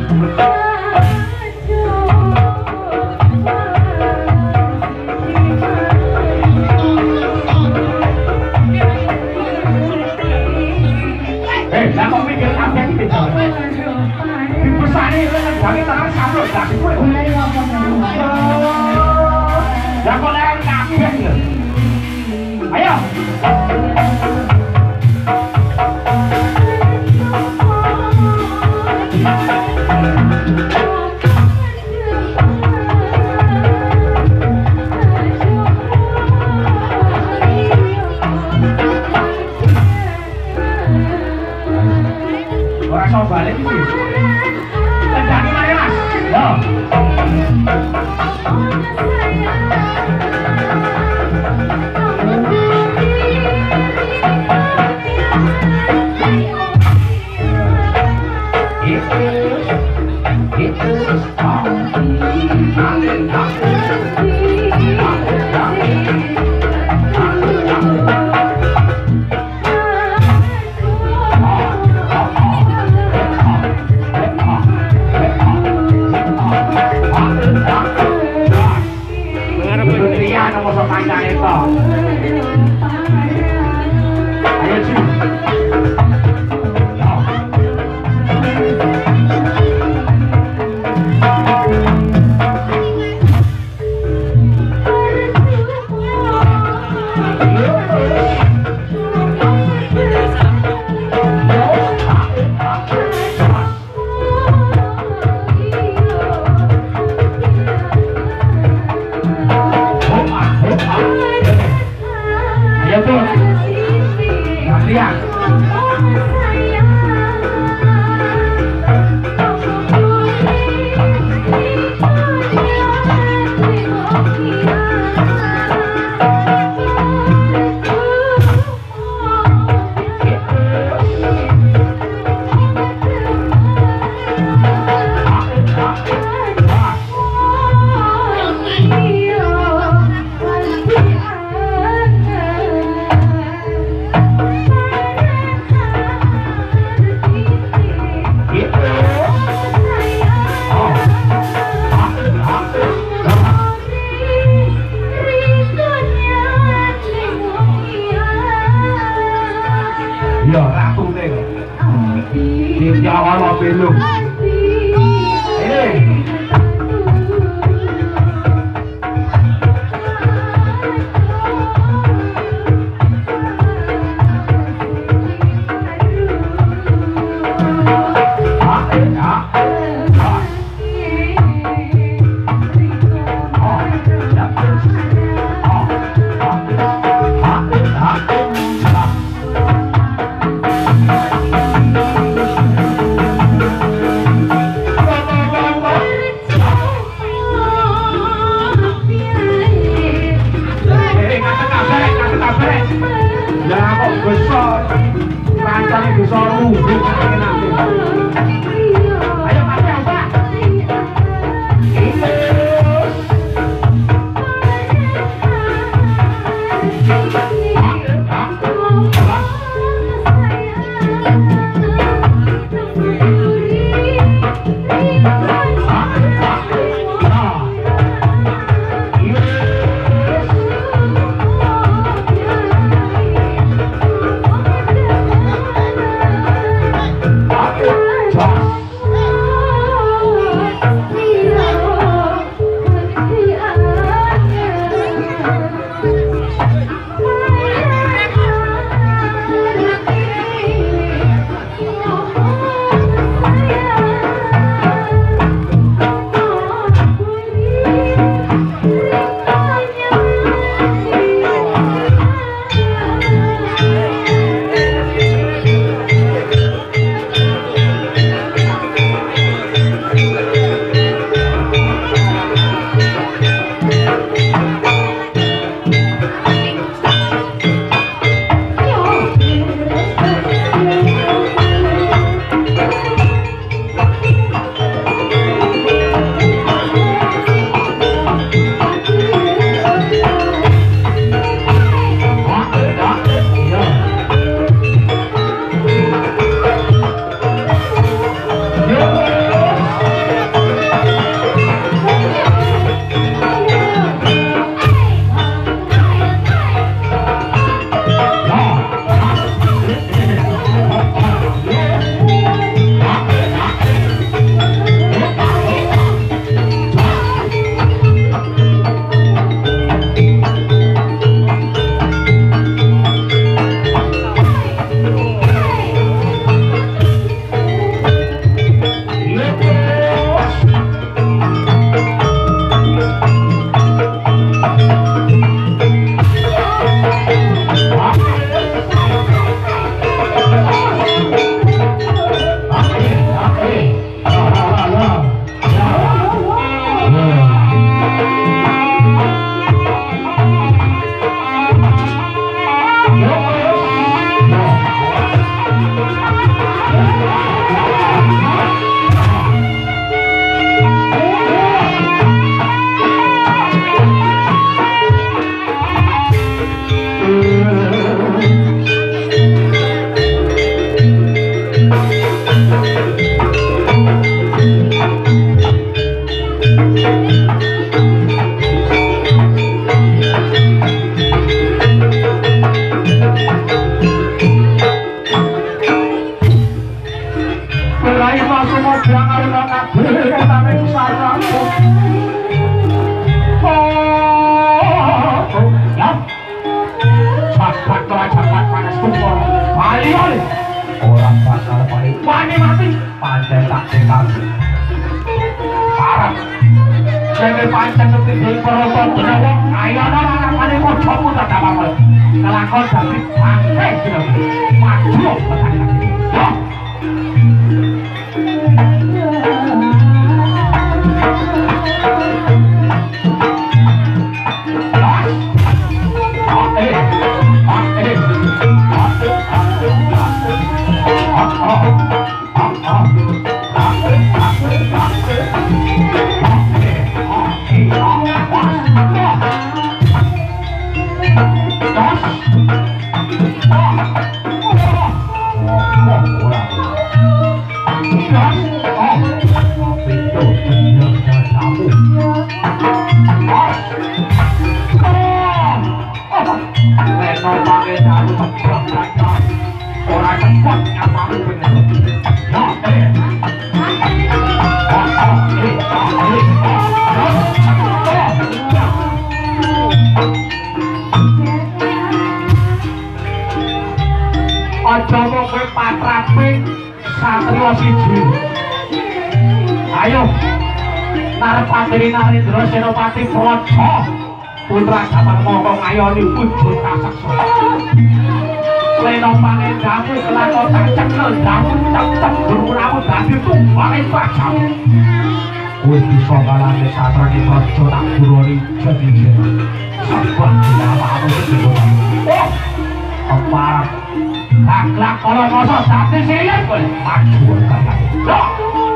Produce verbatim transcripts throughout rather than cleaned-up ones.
Ayo Orang bakal paling wani mati pancen tak tinggal parah jadi pancen kepidi perotong jenawa ayo nana paling kocomu tak apa-apa kelakon jadi bangke maju petani ayo Narpati Narendra Senopati Praja putra Gamal Mangka ngayoni wujud kasaksa Leno pangendamu kelakon tak cekel damu cep-cep guru-guru dadi tumpange pajam kowe bisa ngalami satrane praja tak guroni jadi jero sabah dilamamu sedaya oh keparang taklak kalau masa dadi silet kowe maju kaya loh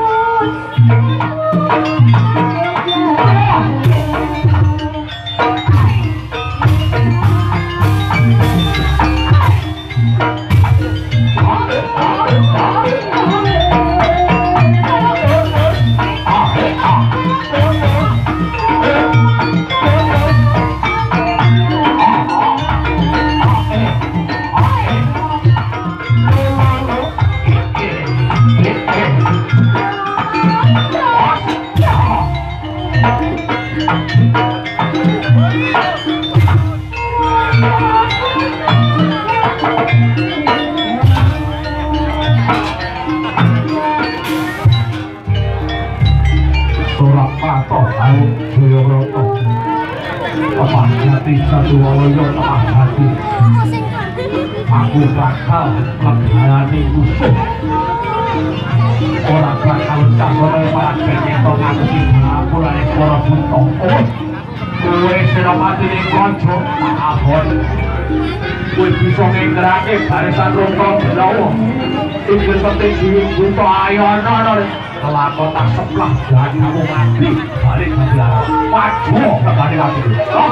satu wawoyo lemah hati aku bakal menghayani musuh orang bakal campur para kenyata ngakuti ngapulane para buntong kowe Senopati ning kanca abot kowe bisa nggerake barisan rongkong belawa iki penting diri buta ayono kelakon tak sebelah dan kamu mati balik ke belakang maju kembali lagi oh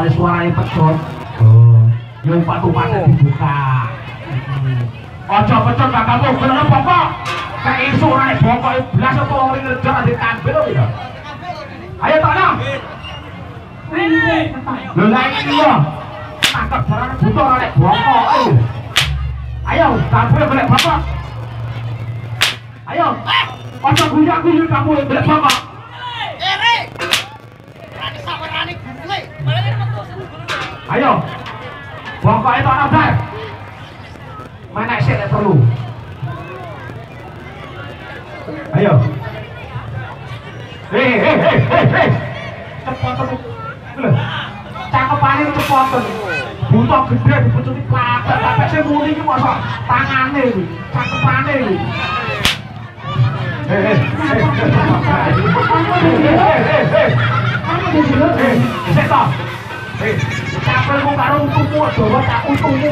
soalnya suaranya pedot. Oh, yang patu-patu dibuka. Ojo pedot gak kamu bener pokok. Kayak suaranya pokok belas apa orang ngejar di tampil gitu. Ayo tanah. Lho lha iki yo. Tangkap barang butuh oleh bokok. Ayo, kamu boleh bokok. Ayo. Ojo guyak-guyu kamu boleh bokok. Ayo, bokok itu anak bar. Mana sih yang perlu? Ayo. Hei, hei, hei, hei, hei. Cepat tuh. Cakepane cepet. Butuh gede dipucuti platet, tapi sing muni iki mosok tangane iki. Cakepane iki. Hei, hei, hei. Hei, seto. Hei, capelmu karo untumu dawa tak untumu.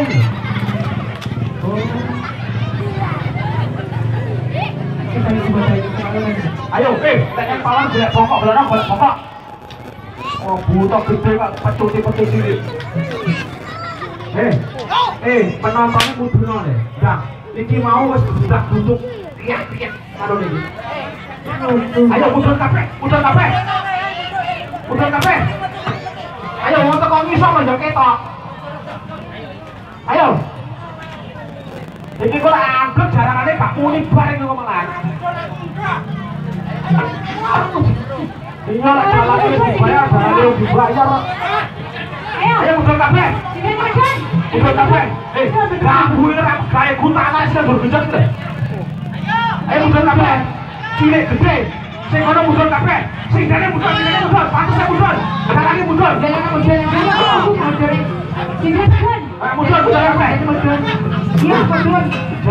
Ayo, eh, tekan pawan golek pokok, belana golek pokok. Oh, butuh gede kok pecuti-pecuti iki. Eh, eh, penontonnya kuduno nih. Nah, iki mau wis budak duduk tiak-tiak karo niki. Ayo mundur kabeh, mundur kabeh. Mundur kabeh. Ayo wong teko ngisor lho ketok. Ayo. Iki kok amblek jarangane gak muni bareng kok malah. Iya lah jalan wis dibayar, jalan wis dibayar. Ayo, ayo mundur kabeh. Mundur kabeh. Eh, rambu ini rambu kayak gutana sih bergenjot lho. Ayo mundur kabeh. Cilik gede. Sing kono mundur kabeh. Sing dene mundur, sing dene mundur. Pantes mundur. Bentar lagi mundur. Jangan mundur. Mundur. Sing dene ayo mundur, mundur kabeh. Mundur. Iya, mundur.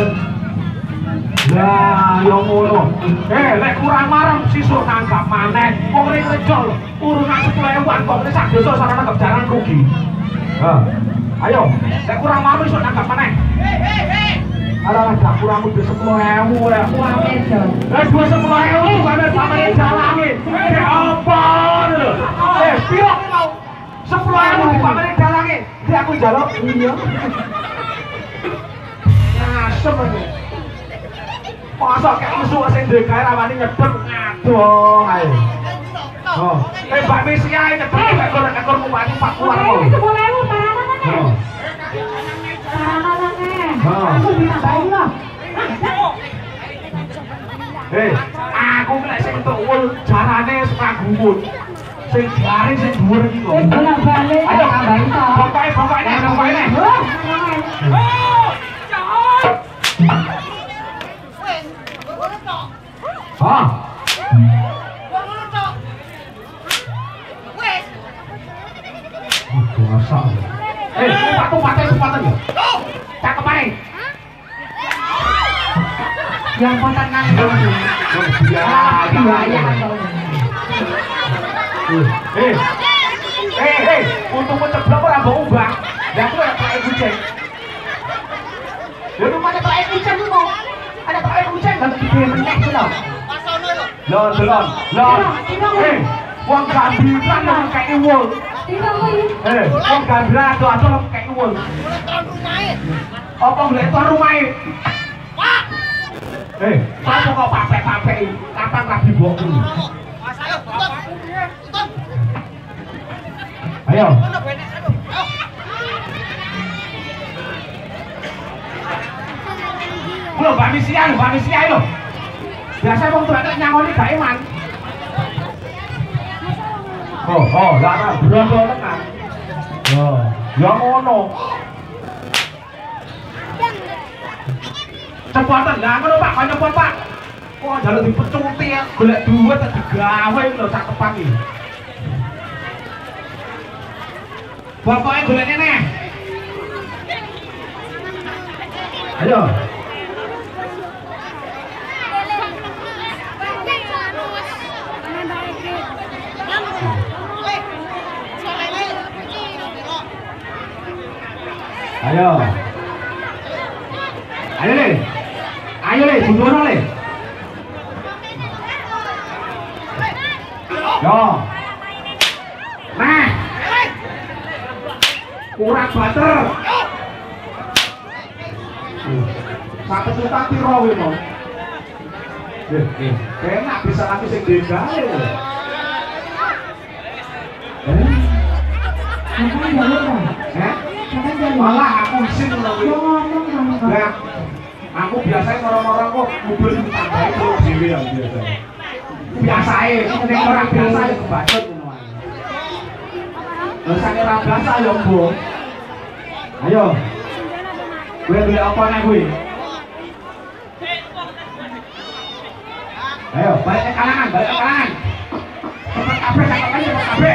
Lah, yo ngono. Eh, lek kurang marem sisuk nangkap maneh. Wong ring rejo lho. Urunan sepuluh ewan kok nek sak desa sarana nangkap jaran rugi. Ha. Ayo, lek kurang marem sisuk nangkap maneh. Hei, hei, hei. Alah, gak kurang udah sepuluh ewu ya. Kurang meja. Eh, dua sepuluh ewu sampe sampe jalange. Eh, apa lho? Eh, piro mau? sepuluh ewu sampe jalange. Iki aku njaluk. Iya. Nasem iki. Masa kayak isu sing ndek gawe rawani nyedek ngadoh ae. Oh, eh Mbak Misi ae nyedek ekor-ekor muwani Pak Kuar kok. sepuluh ewu parana kan. Oh. Parana kan. Aku ditambahi loh. Eh, aku nek sing entuk wul jarane sepagumun. Sing jare sing dhuwur iki kok. Bolak-balik. Ayo tambahi to. Pokoke-pokoke nek pokoke nek. Ah. Wes. Kuasa. Eh, sepatu pakai sepatu ya. Cakep ae. Yang potan nang ngono. Ya, ya. Eh. Eh, eh, untukmu ceblok ora mbok umbang. Lah aku ora pakai kucing. Lha rumane pakai kucing ku. Ada pakai kucing gak gede meneh ku lho. Lho, delon. Lho. Eh, wong gambiran nang kaya wol. Eh, wong gambiran ado-ado nang kaya wol. Apa golek tuan rumahe? Pak. Eh, apa kok papek-papek iki? Kapan rabi mbokku? Ayo. Lho, Mbak Misi ae, Mbak Misi ae lho. Biasa wong tuwek nyangoni gak eman. Oh, oh, lah ta brondo tenan. Yo, ya ngono. Cepatan lah ngono Pak, kok nyepot Pak. Kok njaluk dipecuti ya, golek duit tak digawe lho sak tepan iki. Pokoke golek nene. Ayo. Ayo. Ayo le. Ayo le, bundono le. Yo. Nah. kurang banter. Sampai tutang piro kuwi mau. Eh, eh, enak bisa nanti sing dhegae. Eh. Apa jalur? Eh? Apa jalur? Malah aku isin lho kuwi. Lah, aku biasanya orang-orang kok mobil tambahi terus dhewe ya biasa. Biasae, nek orang biasa ya kebacot ngono wae. Lah sak ora biasa ya, Bu. Ayo. Kowe beli apa nek kuwi? Ayo, balik ke kalangan, balik ke kalangan. Cepat kabeh, cepat aja, cepat kabeh.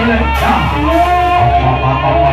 boleh. Ya.